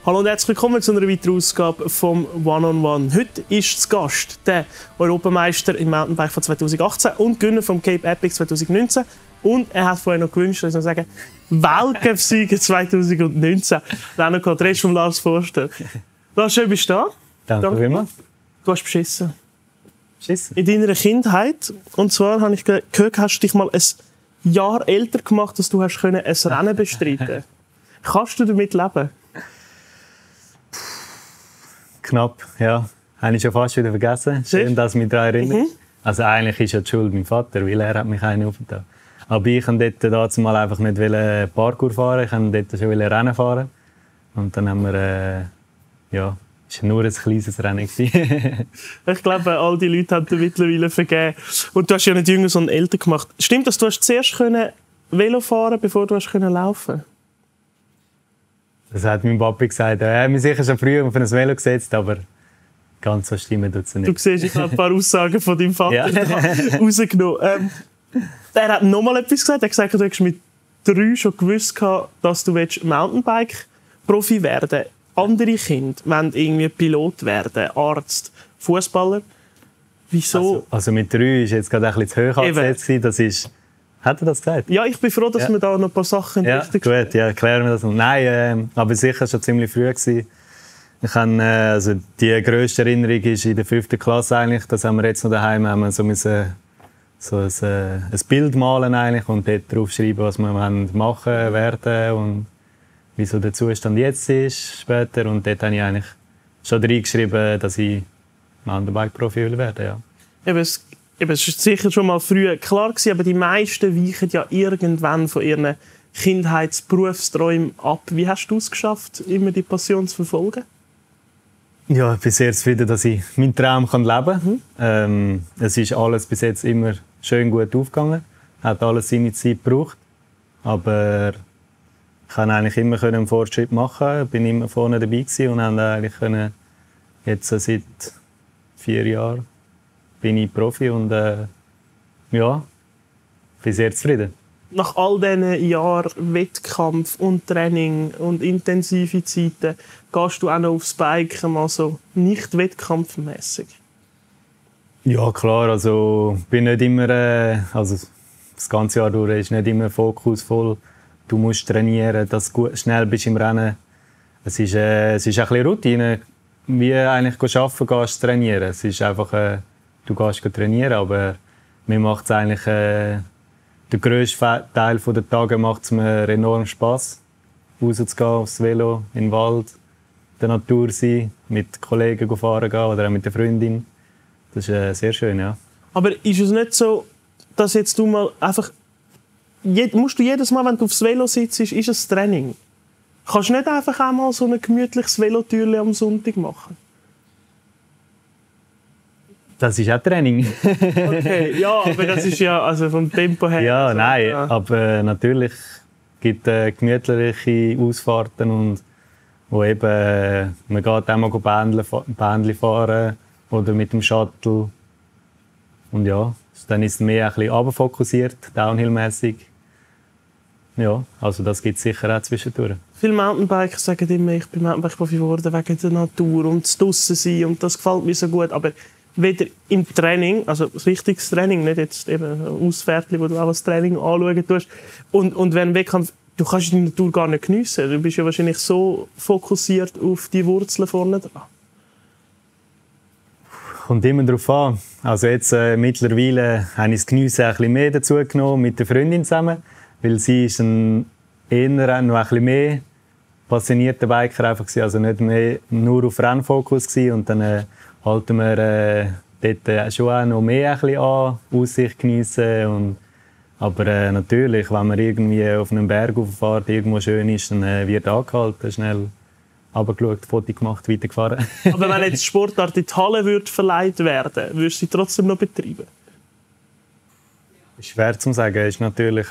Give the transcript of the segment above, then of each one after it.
Hallo und herzlich willkommen zu einer weiteren Ausgabe vom One-on-One. Heute ist zu Gast der Europameister im Mountainbike von 2018 und Gewinner vom Cape Epic 2019. Und er hat vorher noch gewünscht, dass ich sagen Weltcup-Sieger 2019. Dann noch den Rest von Lars Forster. Lars, schön bist du da. Danke vielmals. Du hast beschissen. Beschissen? In deiner Kindheit. Und zwar habe ich gehört, hast du dich mal ein Jahr älter gemacht, dass du hast ein Rennen bestreiten. Kannst du damit leben? Knapp, ja. Habe ich schon fast wieder vergessen. Schön, dass du mich daran erinnerst. Also eigentlich ist ja die Schuld mein Vater, weil er hat mich einen aufgetan. Aber ich wollte dort mal einfach nicht Parkour fahren, ich wollte dort schon Rennen fahren. Und dann haben wir, ja, es war nur ein kleines Rennen. Ich glaube, all die Leute haben dir mittlerweile vergeben. Und du hast ja nicht jünger, sondern älter gemacht. Stimmt, dass du zuerst Velo fahren konntest, bevor du laufen konntest? Das hat mein Papi gesagt. Er hat mich sicher schon früher auf ein Velo gesetzt, aber ganz so stimmen tut es nicht. Du siehst, ich habe ein paar Aussagen von deinem Vater rausgenommen. Er hat noch mal etwas gesagt. Er hat gesagt, du hättest mit 3 schon gewusst, dass du Mountainbike-Profi werden willst. Andere Kinder wollen irgendwie Pilot werden, Arzt, Fußballer. Wieso? Also mit 3 war jetzt gerade ein bisschen zu hoch angesetzt. Das ist... Hat er das gesagt? Ja, ich bin froh, dass wir da noch ein paar Sachen richtig gut, ja, klären wir das noch. Nein, aber sicher schon ziemlich früh gewesen. Ich habe, also die grösste Erinnerung ist in der 5. Klasse eigentlich. Das haben wir jetzt noch daheim. Haben wir so ein Bild malen eigentlich und dort draufschreiben, was wir machen werden und wie so der Zustand jetzt ist später. Und dort habe ich eigentlich schon reingeschrieben, dass ich Mountainbike-Profi werden will. Ja. Es war sicher schon mal früh klar gewesen, aber die meisten weichen ja irgendwann von ihren Kindheitsberufsträumen ab. Wie hast du es geschafft, immer die Passion zu verfolgen? Ja, ich bin sehr zufrieden, dass ich meinen Traum leben kann. Es ist alles bis jetzt immer schön gut aufgegangen. Hat alles seine Zeit gebraucht. Aber ich konnte eigentlich immer einen Fortschritt machen. Ich bin immer vorne dabei gewesen und konnte eigentlich jetzt seit 4 Jahren bin ich Profi und ja, bin sehr zufrieden. Nach all diesen Jahren Wettkampf und Training und intensive Zeiten gehst du auch noch aufs Bike, mal so nicht wettkampfmässig? Ja klar, also bin nicht immer, also das ganze Jahr durch ist nicht immer Fokus voll. Du musst trainieren, dass du schnell bist im Rennen. Es ist ein bisschen Routine, wie eigentlich arbeiten gehst, trainieren. Es ist einfach du gehst trainieren, aber mir macht es eigentlich der grösste Teil der Tage macht es mir enorm Spass, rauszugehen aufs Velo, in den Wald, in der Natur sein, mit Kollegen fahren gehen oder auch mit der Freundin. Das ist sehr schön, ja. Aber ist es nicht so, dass jetzt du mal einfach musst du jedes Mal, wenn du aufs Velo sitzt, ist es Training? Kannst du nicht einfach einmal so ein gemütliches Velotürchen am Sonntag machen? Das ist auch Training. Okay, ja, aber das ist ja also vom Tempo her. Ja, also, nein, ja. Aber natürlich gibt es gemütliche Ausfahrten und wo eben man geht auch mal Bändchen fahren oder mit dem Shuttle. Und ja, dann ist es mehr ein bisschen runterfokussiert, downhill-mässig. Ja, also das gibt es sicher auch zwischendurch. Viele Mountainbiker sagen immer, ich bin Mountainbike-Profi geworden wegen der Natur und das draussen sein und das gefällt mir so gut. Aber weder im Training, also das richtiges Training, nicht jetzt eben Ausfährtchen, wo du auch das Training anschauen tust. Und wenn Wettkampf, du kannst die Natur gar nicht geniessen. Du bist ja wahrscheinlich so fokussiert auf die Wurzeln vorne dran. Kommt immer darauf an. Also jetzt mittlerweile habe ich das Geniessen ein bisschen mehr dazu genommen mit der Freundin zusammen, weil sie ist eher noch ein bisschen mehr passionierter Biker einfach gewesen, also nicht mehr nur auf Rennfokus gewesen. Und dann halten wir dort schon auch noch mehr ein bisschen an, Aussicht geniessen. Aber natürlich, wenn man irgendwie auf einem Berg rauffährt, irgendwo schön ist, dann wird angehalten, schnell runtergeschaut, Foto gemacht, weitergefahren. Aber wenn jetzt die Sportart in die Halle verleiht werden, würdest du sie trotzdem noch betreiben? Schwer zu sagen. Es ist natürlich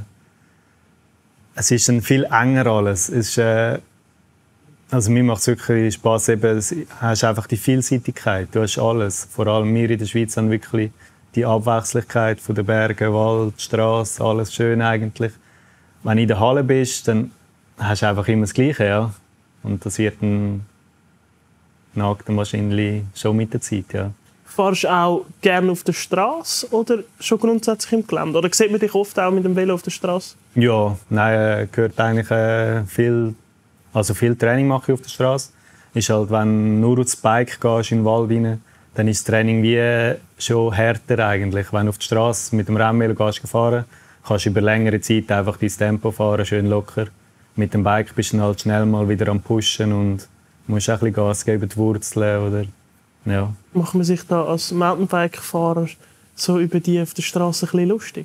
es ist ein viel enger alles. Es ist, also mir macht es wirklich Spass. Du hast einfach die Vielseitigkeit. Du hast alles. Vor allem wir in der Schweiz haben wirklich die Abwechslungskeit von den Bergen, Wald, Straße, alles schön eigentlich. Wenn du in der Halle bist, dann hast du einfach immer das Gleiche. Ja. Und das wird dann wahrscheinlich schon mit der Zeit, ja. Fahrst du auch gerne auf der Straße oder schon grundsätzlich im Gelände? Oder sieht man dich oft auch mit dem Velo auf der Straße? Ja, nein, gehört eigentlich viel Training mache ich auf der Straße. Ist halt, wenn du nur aufs Bike gehst in den Wald rein, dann ist das Training wie schon härter eigentlich. Wenn du auf die Straße mit dem Rennvelo fahren, kannst du über längere Zeit einfach dein Tempo fahren, schön locker. Mit dem Bike bist du dann halt schnell mal wieder am Pushen und musst auch ein bisschen Gas geben über die Wurzeln. Oder, ja. Macht man sich da als Mountainbike-Fahrer so über die auf der Straße ein bisschen lustig?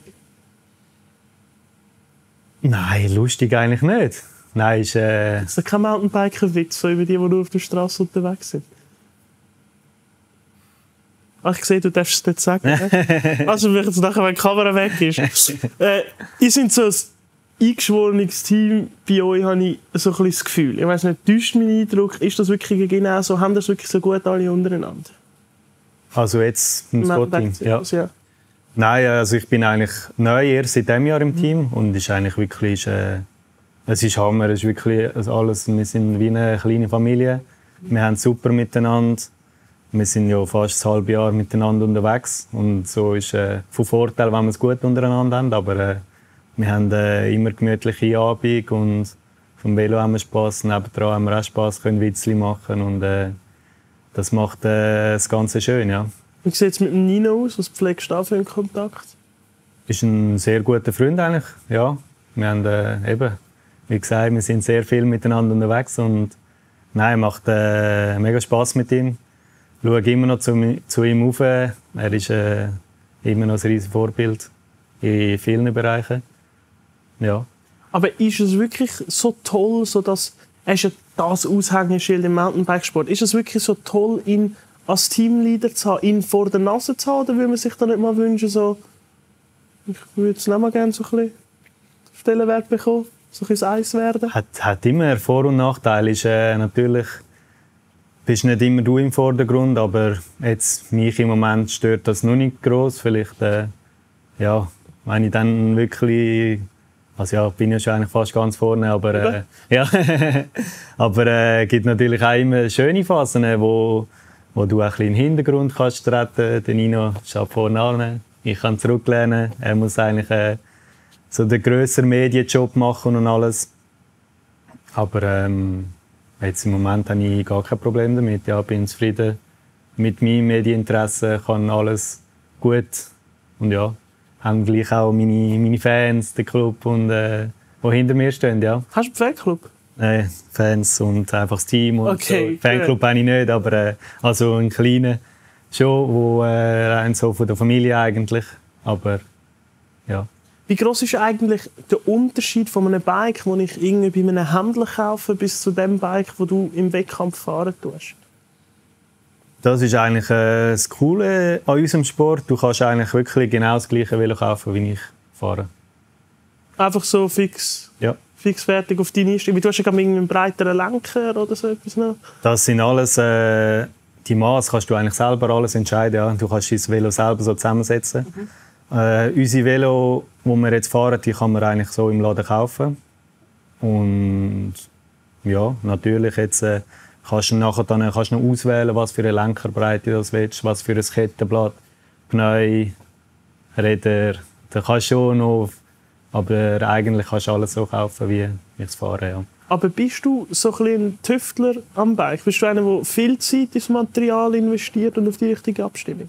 Nein, lustig eigentlich nicht. Nein, ist Ist das kein Mountainbiker-Witz, so über die nur auf der Straße unterwegs sind? Ach, ich sehe, du darfst es nicht sagen. Also, wenn jetzt nachher, wenn die Kamera weg ist. Ihr seid so ein eingeschworenes Team. Bei euch habe ich so ein bisschen das Gefühl. Ich weiss nicht, täuscht mein Eindruck, ist das wirklich genau so? Haben das wirklich so gut alle untereinander? Also jetzt im Spotting? Ja. Ja. Nein, also ich bin eigentlich neu erst seit diesem Jahr im Team und ist eigentlich wirklich, es ist Hammer, es ist wirklich alles, wir sind wie eine kleine Familie, wir haben super miteinander, wir sind ja fast ein halbes Jahr miteinander unterwegs und so ist von Vorteil, wenn wir es gut untereinander haben, aber wir haben immer gemütliche Abend und vom Velo haben wir Spass, nebendran haben wir auch Spass, können Witzli machen und das macht das Ganze schön, ja. Wie sieht es mit dem Nino aus? Was pflegst du da für einen Kontakt? Ist ein sehr guter Freund eigentlich, ja. Wir haben eben, wie gesagt, wir sind sehr viel miteinander unterwegs und nein, macht mega Spass mit ihm. Ich schaue immer noch zu ihm auf. Er ist immer noch ein riesiges Vorbild in vielen Bereichen. Ja. Aber ist es wirklich so toll, so dass er ist ja das Aushängeschild im Mountainbikesport? Ist es wirklich so toll, ihn als Teamleader zu haben, ihn vor der Nase zu haben? Oder würde man sich da nicht mal wünschen, so, ich würde jetzt nicht mal gerne so ein bisschen Stellenwert bekommen, so ein bisschen Eis werden? Hat immer Vor- und Nachteile. Ist, natürlich bist nicht immer du im Vordergrund, aber jetzt mich im Moment stört das noch nicht gross. Vielleicht, ja, wenn ich dann wirklich, also ja, bin ja schon eigentlich fast ganz vorne, aber ja, aber gibt natürlich auch immer schöne Phasen, wo du ein bisschen im Hintergrund kannst treten. Der Nino steht vorne an, ich kann zurücklehnen. Er muss eigentlich so den grösseren Medienjob machen und alles. Aber jetzt im Moment habe ich gar kein Problem damit. Ja, bin zufrieden mit meinem Medieninteresse, kann alles gut und ja, haben gleich auch meine Fans, den Club und die hinter mir stehen. Ja. Hast du einen Fanclub? Nein, Fans und einfach das Team. Und okay, so. Fanclub habe ich nicht, aber also einen kleinen schon, wo rein so von der Familie eigentlich. Aber ja. Wie gross ist eigentlich der Unterschied von einem Bike, das ich irgendwie bei einem Händler kaufe, bis zu dem Bike, das du im Wettkampf fahren tust? Das ist eigentlich das Coole an unserem Sport. Du kannst eigentlich wirklich genau das gleiche Velo kaufen, wie ich fahre. Einfach so fix? Ja. Fix fertig auf deine Einstellung. Du hast ja gerade einen breiteren Lenker oder so etwas noch. Das sind alles, die Maße kannst du eigentlich selber alles entscheiden. Ja. Du kannst dein Velo selber so zusammensetzen. Unsere Velo, die wir jetzt fahren, die kann man eigentlich so im Laden kaufen. Und ja, natürlich jetzt kannst du nachher dann noch auswählen, was für eine Lenkerbreite du willst, was für ein Kettenblatt, Pneu, Räder. Da kannst du schon noch, aber eigentlich kannst du alles so kaufen, wie ich es fahre. Ja. Aber bist du so ein bisschen ein Tüftler am Bike? Bist du einer, der viel Zeit ins Material investiert und auf die richtige Abstimmung?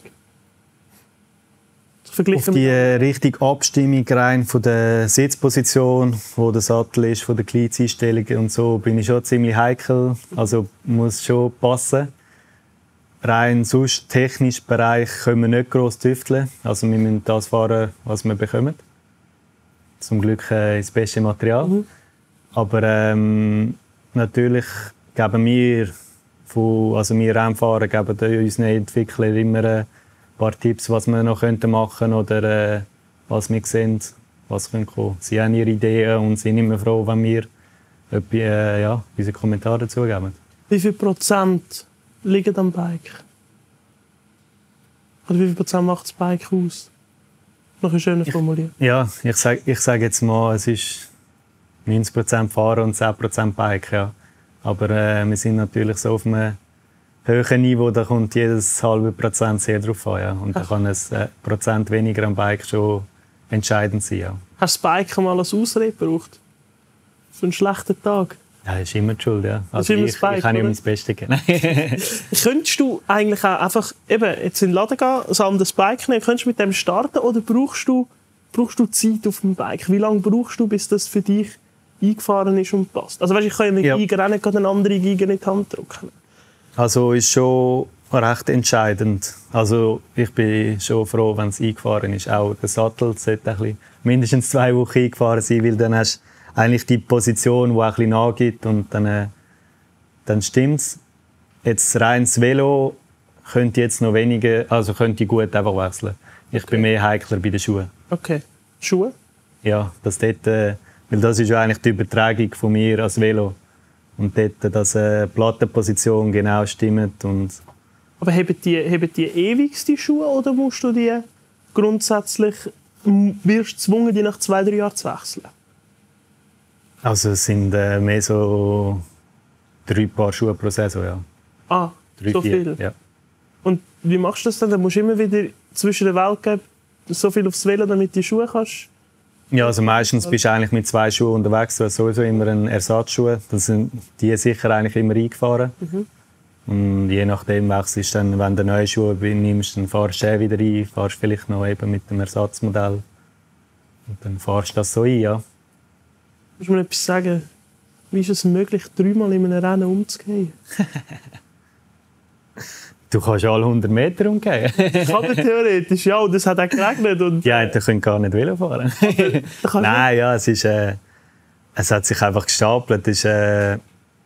Auf die richtige Abstimmung rein von der Sitzposition, wo der Sattel ist, von der Gleitseinstellung und so, bin ich schon ziemlich heikel. Also muss schon passen. Rein sonst technisch Bereich können wir nicht gross tüfteln. Also wir müssen das fahren, was wir bekommen. Zum Glück das beste Material. Aber natürlich geben wir Rennfahrer geben unseren Entwicklern immer ein paar Tipps, was wir noch machen könnten oder was wir sehen, was kommen könnte. Sie haben ihre Ideen und sind immer froh, wenn wir unsere Kommentare dazu geben. Wie viel Prozent liegen am Bike? Oder wie viel Prozent macht das Bike aus? Noch ein schöner formuliert. Ja, ich sag jetzt mal, es ist 90% Fahren und 10% Bike. Ja. Aber wir sind natürlich so auf einem höheren Niveau, da kommt jedes halbe Prozent sehr drauf an. Ja. Und da kann ein Prozent weniger am Bike schon entscheidend sein. Ja. Hast du das Bike mal als Ausrede gebraucht? Für einen schlechten Tag? Ja, das ist immer die Schuld. Ja. Also ich kann nicht mein Bestes geben. Könntest du eigentlich auch einfach eben jetzt in den Laden gehen, ein anderes Bike nehmen, könntest du mit dem starten oder brauchst du Zeit auf dem Bike? Wie lange brauchst du, bis das für dich eingefahren ist und passt? Also weißt, ich kann ja mit Giga auch nicht eine andere Giga in die Hand drücken. Also ist schon recht entscheidend. Also ich bin schon froh, wenn es eingefahren ist. Auch der Sattel sollte ein bisschen mindestens 2 Wochen eingefahren sein, weil dann hast du eigentlich die Position, die ein bisschen nachgibt und dann stimmt es. Jetzt reines Velo könnte jetzt noch weniger, also könnte ich gut einfach wechseln. Ich bin mehr heikler bei den Schuhen. Okay. Schuhe? Ja, das dort, weil das ist ja eigentlich die Übertragung von mir als Velo. Und dort, dass die Plattenposition genau stimmt. Und aber haben die ewig die Schuhe oder musst du die grundsätzlich, wirst du gezwungen, die nach 2-3 Jahren zu wechseln? Also es sind mehr so 3 Paar Schuhe pro Saison, ja. Ah, 3, so 4, viel? Ja. Und wie machst du das dann? Dann musst du immer wieder zwischen den Weltcup so viel aufs Velo, damit du die Schuhe kannst? Ja, also meistens bist du eigentlich mit 2 Schuhen unterwegs. Du hast sowieso immer einen Ersatzschuh. Das sind die sicher eigentlich immer eingefahren. Und je nachdem wechselst du dann, wenn du neue Schuhe nimmst, dann fahrst du den wieder ein, fahrst vielleicht noch eben mit dem Ersatzmodell. Und dann fahrst du das so ein, ja. Musst du mir etwas sagen? Wie ist es möglich, 3-mal in einem Rennen umzugehen? Du kannst alle 100 Meter umgehen. Kann theoretisch, ja. Und es hat auch geregnet. Und, die einen können gar nicht Velo fahren. Nein, ja, es hat sich einfach gestapelt. Der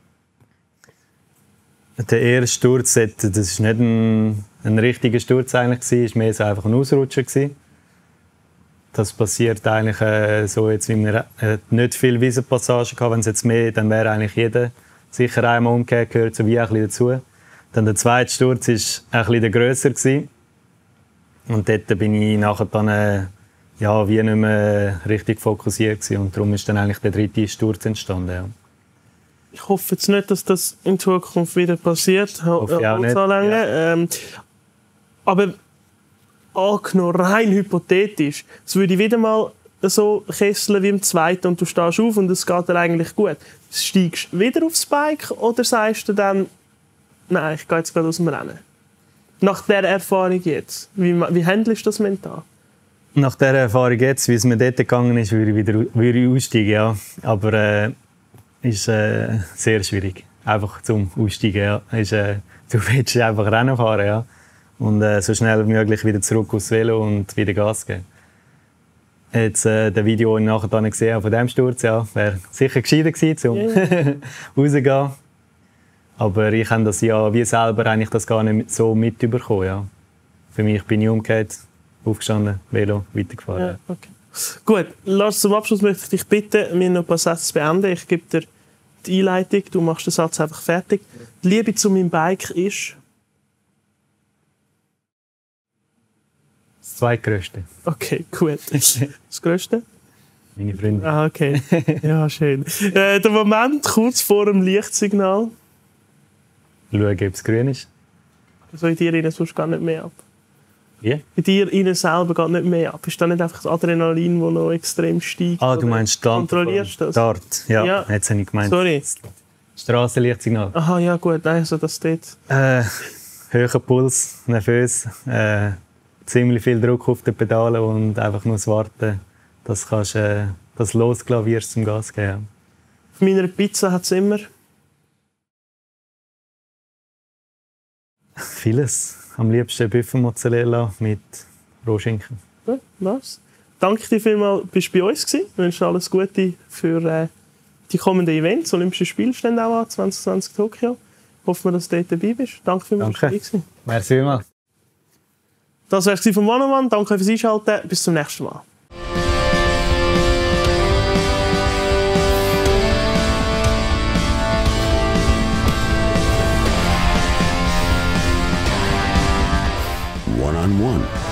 erste Sturz, das war nicht ein richtiger Sturz eigentlich, es war mehr so einfach ein Ausrutscher. Das passiert eigentlich so, jetzt, wie wir nicht viel Wiesenpassagen hatten. Wenn es jetzt mehr, dann wäre eigentlich jeder sicher einmal umgekehrt, gehört so wie ein bisschen dazu. Dann der zweite Sturz war ein bisschen grösser. Und dort bin ich nachher dann wie nicht mehr richtig fokussiert gewesen. Und darum ist dann eigentlich der dritte Sturz entstanden. Ja. Ich hoffe jetzt nicht, dass das in Zukunft wieder passiert. Hoffe ich auch nicht. Ja. Aber angenommen, rein hypothetisch, es würde wieder mal so kesseln wie im zweiten und du stehst auf und es geht dir eigentlich gut. Steigst du wieder aufs Bike oder sagst du dann, nein, ich gehe jetzt gerade aus dem Rennen? Nach dieser Erfahrung jetzt, wie handelst du das mental? Nach dieser Erfahrung jetzt, wie es mir dort gegangen ist, würde ich aussteigen, ja. Aber ist sehr schwierig, einfach zum Aussteigen. Ja. Du willst einfach Rennen fahren, ja. Und so schnell wie möglich wieder zurück aufs Velo und wieder Gas geben. Jetzt das Video, das ich nachher gesehen habe von diesem Sturz, ja, wäre sicher gescheiter gewesen, um rauszugehen. Aber ich habe das ja wie selber eigentlich das gar nicht so mitbekommen. Ja. Für mich bin ich umgekehrt, aufgestanden, Velo, weitergefahren. Ja, okay. Gut, Lars, zum Abschluss möchte ich dich bitten, mir noch ein paar Sätze zu beenden. Ich gebe dir die Einleitung, du machst den Satz einfach fertig. Die Liebe zu meinem Bike ist? Das zweitgrößte. Okay, gut. Das Größte? Meine Freundin. Ah, okay. Ja, schön. Der Moment kurz vor dem Lichtsignal. Schauen, ob es grün ist. Also in dir rein sonst gar nicht mehr ab. Wie? In dir rein selber geht nicht mehr ab. Ist da nicht einfach das Adrenalin, das noch extrem steigt? Ah, du meinst Start? Kontrollierst du das? Start, ja. Jetzt habe ich gemeint. Sorry. Strassenlichtsignal. Aha, ja gut. Also das dort. Hoher Puls, nervös. Ziemlich viel Druck auf den Pedalen und einfach nur warten, dass du losgelassen wirst zum Gas geben. Auf meiner Pizza hat es immer vieles. Am liebsten Büffelmozzarella mit Rohschinken. Ja, Lars. Danke dir vielmals, bist du bei uns gewesen. Ich wünsche dir alles Gute für die kommenden Events. Olympische Spiele stehen auch an, 2020 Tokio. Hoffen wir, dass du dort dabei bist. Danke vielmals, dass du dabei warst. Merci vielmals. Das war es vom One-on-One. Danke fürs Einschalten. Bis zum nächsten Mal. One-on-One.